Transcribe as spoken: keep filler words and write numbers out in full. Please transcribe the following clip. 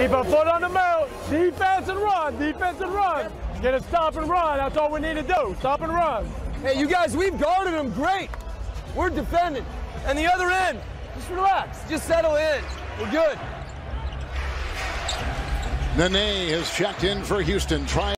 Keep a foot on the mount. Defense and run. Defense and run. Get a stop and run. That's all we need to do. Stop and run. Hey, you guys, we've guarded them great. We're defending. And the other end, just relax. Just settle in. We're good. Nene has checked in for Houston. Trying